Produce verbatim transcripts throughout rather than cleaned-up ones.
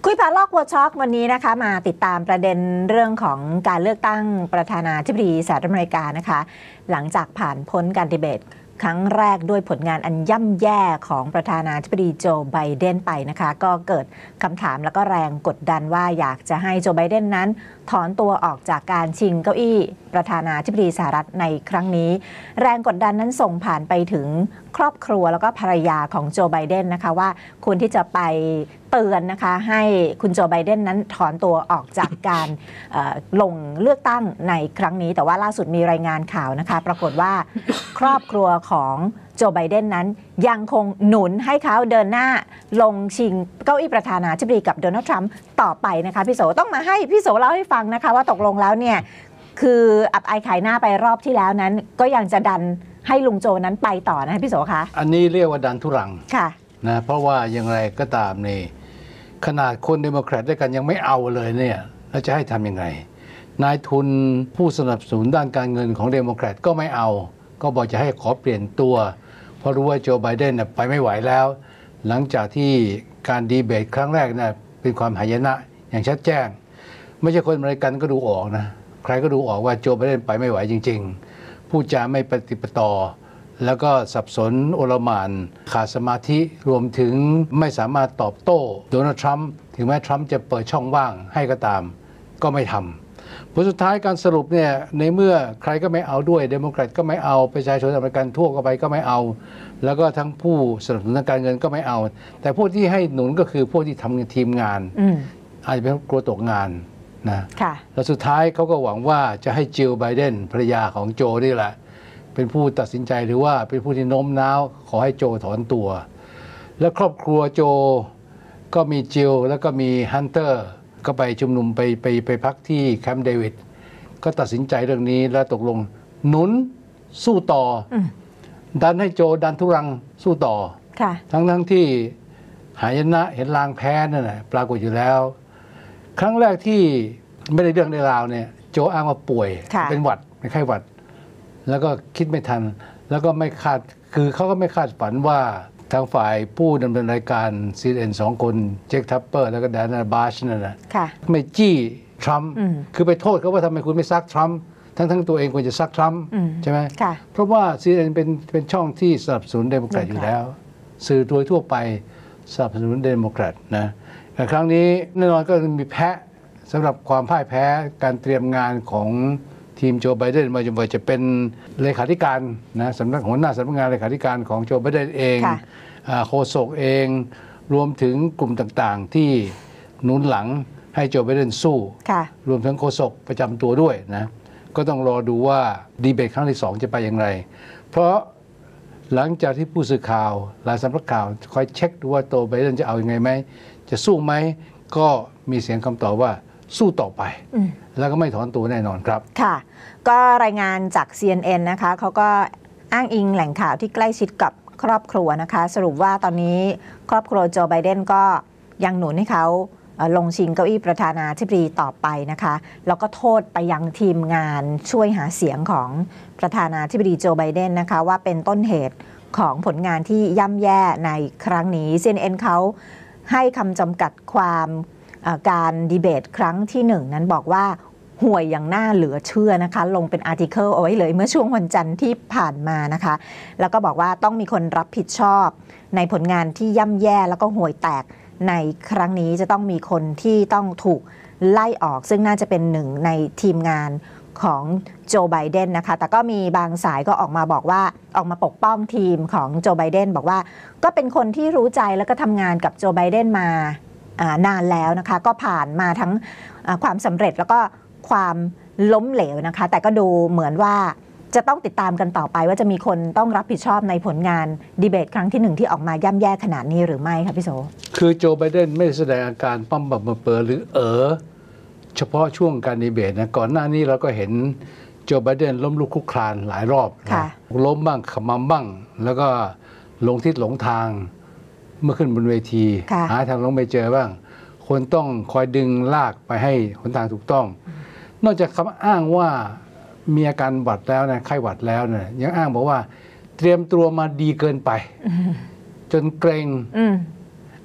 คุยพาลอกวอช็อกวันนี้นะคะมาติดตามประเด็นเรื่องของการเลือกตั้งประธานาธิบดีสหรัฐอเมริกานะคะหลังจากผ่านพ้นการดีเบตครั้งแรกด้วยผลงานอันย่ำแย่ของประธานาธิบดีโจไบเดนไปนะคะก็เกิดคำถามแล้วก็แรงกดดันว่าอยากจะให้โจไบเดนนั้นถอนตัวออกจากการชิงเก้าอี้ประธานาธิบดีสหรัฐในครั้งนี้แรงกดดันนั้นส่งผ่านไปถึงครอบครัวแล้วก็ภรรยาของโจไบเดนนะคะว่าควรที่จะไปเตือนนะคะให้คุณโจไบเดนนั้นถอนตัวออกจากการลงเลือกตั้งในครั้งนี้แต่ว่าล่าสุดมีรายงานข่าวนะคะปรากฏว่า ครอบครัวของโจไบเดนนั้นยังคงหนุนให้เขาเดินหน้าลงชิงเก้าอี้ประธานาธิบดีกับโดนัลด์ทรัมป์ต่อไปนะคะพี่โสต้องมาให้พี่โสเล่าให้ฟังนะคะว่าตกลงแล้วเนี่ยคืออับอายขายหน้าไปรอบที่แล้วนั้นก็ยังจะดันให้ลุงโจนั้นไปต่อนะพี่โสคะอันนี้เรียกว่าดันทุรังค่ะนะเพราะว่าอย่างไรก็ตามนี่ขนาดคนเดโมแครตด้วยกันยังไม่เอาเลยเนี่ยแล้วจะให้ทำยังไงนายทุนผู้สนับสนุนด้านการเงินของเดโมแครตก็ไม่เอาก็บอกจะให้ขอเปลี่ยนตัวเพราะรู้ว่าโจไบเดนไปไม่ไหวแล้วหลังจากที่การดีเบตครั้งแรกนะเป็นความหายนะอย่างชัดแจ้งไม่ใช่คนอเมริกันก็ดูออกนะใครก็ดูออกว่าโจไบเดนไปไม่ไหวจริงๆพูดจาไม่ปฏิปต่อแล้วก็สับสนโอลหม่านขาดสมาธิรวมถึงไม่สามารถตอบโต้โดนัลด์ทรัมป์ถึงแม้ทรัมป์จะเปิดช่องว่างให้ก็ตามก็ไม่ทำผลสุดท้ายการสรุปเนี่ยในเมื่อใครก็ไม่เอาด้วยเดโมแครตก็ไม่เอาประชาชนอเมริกันทั่วไปก็ไม่เอาแล้วก็ทั้งผู้สนับสนุนทางการเงินก็ไม่เอาแต่พวกที่ให้หนุนก็คือพวกที่ทำทีมงานอาจจะเป็นกลัวตกงานนะแล้วสุดท้ายเขาก็หวังว่าจะให้จิลไบเดนภรรยาของโจนี่แหละเป็นผู้ตัดสินใจหรือว่าเป็นผู้ที่โน้มน้าวขอให้โจถอนตัวและครอบครัวโจก็มีจิลแล้วก็มีฮันเตอร์ก็ไปชุมนุมไปไปไปพักที่แคมป์เดวิดก็ตัดสินใจเรื่องนี้แล้วตกลงหนุนสู้ต่อดันให้โจดันทุรังสู้ต่อทั้งทั้งที่หายนะเห็นลางแพ้นั่นแหละปรากฏอยู่แล้วครั้งแรกที่ไม่ได้เรื่องในราวเนี่ยโจอ้างว่าป่วยเป็นหวัดเป็นไข้หวัดแล้วก็คิดไม่ทันแล้วก็ไม่คาดคือเขาก็ไม่คาดฝันว่าทางฝ่ายผู้ดำเนินรายการ ซี เอ็น เอ็น สองคนเจคทัปเปอร์แล้วก็แดนนาบาชนั่นแหละไม่จี้ทรัมป์คือไปโทษเขาว่าทำไมคุณไม่ซักทรัมป์ทั้งทั้งตัวเองควรจะซักทรัมป์ใช่ไหมเพราะว่า ซี เอ็น เอ็น เป็นเป็นช่องที่สนับสนุนเดโมแครตอยู่แล้วสื่อโดยทั่วไปสนับสนุนเดโมแครตนะแต่ครั้งนี้แน่นอนก็มีแพ้สำหรับความพ่ายแพ้การเตรียมงานของทีมโจไบเดนมาจนกว่าจะเป็นเลขาธิการนะสำนักหัวหน้าสำนักงานเลขาธิการของโจไบเดนเองโฆษกเองรวมถึงกลุ่มต่างๆที่หนุนหลังให้โจไบเดนสู้รวมทั้งโฆษกประจำตัวด้วยนะก็ต้องรอดูว่าดีเบตครั้งที่สองจะไปอย่างไรเพราะหลังจากที่ผู้สื่อข่าวหลายสำนักข่าวคอยเช็คดูว่าโจไบเดนจะเอาอยัางไงไหมจะสู้ไหมก็มีเสียงคำตอบว่าสู้ต่อไปแล้วก็ไม่ถอนตัวแน่นอนครับค่ะก็รายงานจาก ซี เอ็น เอ็น นะคะเขาก็อ้างอิงแหล่งข่าวที่ใกล้ชิดกับครอบครัวนะคะสรุปว่าตอนนี้ครอบครัวโจไบเดนก็ยังหนุนให้เขาลงชิงเก้าอี้ประธานาธิบดีต่อไปนะคะแล้วก็โทษไปยังทีมงานช่วยหาเสียงของประธานาธิบดีโจไบเดนนะคะว่าเป็นต้นเหตุของผลงานที่ย่ำแย่ในครั้งนี้ ซี เอ็น เอ็น เขาให้คำจำกัดความการดีเบตครั้งที่หนึ่งนั้นบอกว่าห่วยอย่างน่าเหลือเชื่อนะคะลงเป็นอาร์ติเคิลเอาไว้เลยเมื่อช่วงวันจันทร์ที่ผ่านมานะคะแล้วก็บอกว่าต้องมีคนรับผิดชอบในผลงานที่ย่ำแย่แล้วก็ห่วยแตกในครั้งนี้จะต้องมีคนที่ต้องถูกไล่ออกซึ่งน่าจะเป็นหนึ่งในทีมงานของโจไบเดนนะคะแต่ก็มีบางสายก็ออกมาบอกว่าออกมาปกป้องทีมของโจไบเดนบอกว่าก็เป็นคนที่รู้ใจแล้วก็ทำงานกับโจไบเดนมานานแล้วนะคะก็ผ่านมาทั้งความสำเร็จแล้วก็ความล้มเหลวนะคะแต่ก็ดูเหมือนว่าจะต้องติดตามกันต่อไปว่าจะมีคนต้องรับผิดชอบในผลงานดีเบตครั้งที่หนึ่งที่ออกมาย่ำแย่ขนาดนี้หรือไม่คะพี่โสคือโจไบเดนไม่แสดงอาการปั้มบั่มเปอหรือเออเฉพาะช่วงการดีเบตนะก่อนหน้านี้เราก็เห็นโจไบเดนล้มลุกคลุกคลานหลายรอบนะล้มบ้างขมำบ้างแล้วก็หลงทิศหลงทางเมื่อขึ้นบนเวทีหาทางลงไม่เจอบ้างคนต้องคอยดึงลากไปให้หนทางถูกต้องนอกจากคำอ้างว่ามีอาการหวัดแล้วนะไข้หวัดแล้วนะยังอ้างบอกว่าเตรียมตัวมาดีเกินไปจนเกรง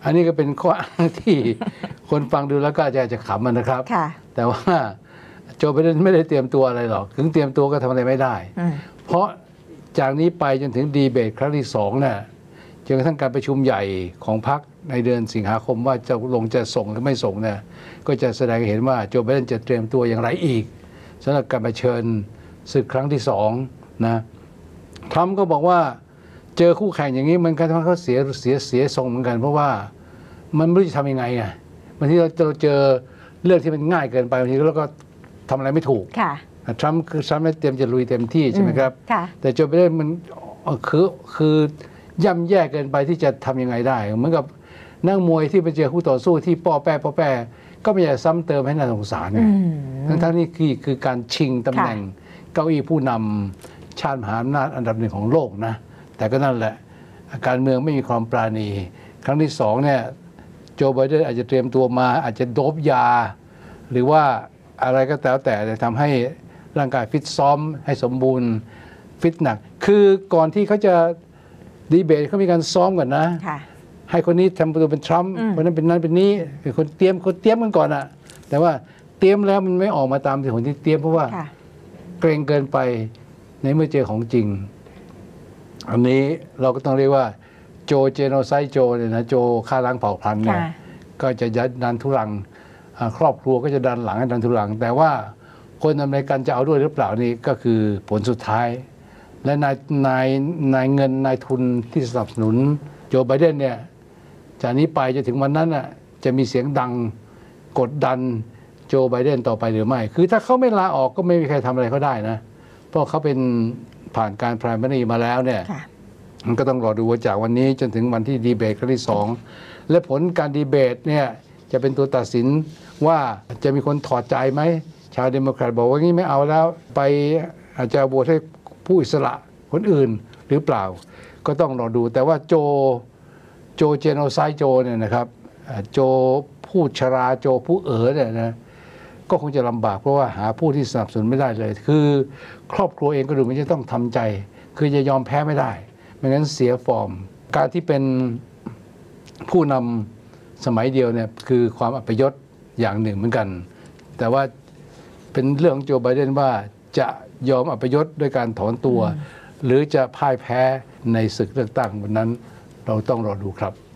อันนี้ก็เป็นข้ออ้างที่ คนฟังดูแล้วก็อาจจะจะขำมันนะครับค่ะแต่ว่าโจไบเดนไม่ได้เตรียมตัวอะไรหรอกถึงเตรียมตัวก็ทำอะไรไม่ได้อืมเพราะจากนี้ไปจนถึงดีเบตครั้งที่สองเนี่ยจนกระทั่งการประชุมใหญ่ของพรรคในเดือนสิงหาคมว่าจะลงจะส่งหรือไม่ส่งเนี่ยก็จะแสดงให้เห็นว่าโจไบเดนจะเตรียมตัวอย่างไรอีกสำหรับการเผชิญศึกครั้งที่สองนะทรัมป์ก็บอกว่าเจอคู่แข่งอย่างนี้มันก็ทำให้เขาเสียเสียเสียทรงเหมือนกันเพราะว่ามันไม่รู้จะทำยังไงไงบางทีเราเราเจอเรื่องที่มันง่ายเกินไปบางทีเราก็ทำอะไรไม่ถูกค่ะทรัมป์คือทรัมป์เตรียมจะลุยเต็มที่ใช่ไหมครับค่ะแต่โจไบเดนมันเอ่อคือคือย่ำแย่เกินไปที่จะทำยังไงได้เหมือนกับนักมวยที่ไปเจอคู่ต่อสู้ที่ป้อแป้ป้อแป้ก็ไม่อยากซ้ำเติมให้น่าสงสารไงอืมทั้งทั้งๆนี่คือคือการชิงตำแหน่งเก้าอี้ผู้นำชาติมหาอำนาจอันดับหนึ่งของโลกนะแต่ก็นั่นแหละการเมืองไม่มีความปราณี ครั้งที่สองเนี่ยโจไบเดนอาจจะเตรียมตัวมาอาจจะโดบยา หรือว่าอะไรก็แล้วแต่จะทำให้ร่างกายฟิตซ้อมให้สมบูรณ์ฟิตหนัก คือก่อนที่เขาจะดีเบตเขามีการซ้อมก่อนนะค่ะให้คนนี้ทำตัวเป็นทรัมป์อืมคนนั้นเป็นนั้นเป็นนี้คือคนเตรียมคนเตรียมกันก่อนอะแต่ว่าเตรียมแล้วมันไม่ออกมาตามที่คนที่เตรียมเพราะว่าค่ะเกรงเกินไปในเมื่อเจอของจริง อันนี้เราก็ต้องเรียกว่าโจเจโนไซด์โจเนี่ยนะโจฆ่าล้างเผ่าพันธุ์เนี่ยค่ะก็จะยัดดันทุรังอ่าครอบครัวก็จะดันหลังให้ดันทุรัง แต่ว่าคนอเมริกันจะเอาด้วยหรือเปล่านี่ก็คือผลสุดท้าย และนายนายนายเงินนายทุนที่สนับสนุนโจไบเดนเนี่ยจากนี้ไปจะถึงวันนั้นน่ะจะมีเสียงดังกดดันโจไบเดนต่อไปหรือไม่ คือถ้าเขาไม่ลาออกก็ไม่มีใครทำอะไรเขาได้นะ เพราะเขาเป็นผ่านการพรายมารีมาแล้วเนี่ยค่ะมันก็ต้องรอดูว่าจากวันนี้จนถึงวันที่ดีเบตครั้งที่สองและผลการดีเบตเนี่ยจะเป็นตัวตัดสินว่าจะมีคนถอดใจไหมชาวเดโมแครตบอกว่างี้ไม่เอาแล้วไปอาจจะโหวตให้ผู้อิสระคนอื่นหรือเปล่า ก็ต้องรอดูแต่ว่าโจโจเจโนไซด์โจเนี่ยนะครับอ่าโจผู้ชราโจผู้เอ๋อเนี่ยนะก็คงจะลำบากเพราะว่าหาผู้ที่สนับสนุนไม่ได้เลย คือครอบครัวเองก็ดูมันจะต้องทำใจ คือจะยอมแพ้ไม่ได้ไม่งั้นเสียฟอร์ม การที่เป็นผู้นำสมัยเดียวเนี่ยคือความอัปยศอย่างหนึ่งเหมือนกัน แต่ว่าเป็นเรื่องของโจไบเดนว่าจะยอมอัปยศด้วยการถอนตัว หรือจะพ่ายแพ้ในศึกเลือกตั้งวันนั้นเราต้องรอดูครับ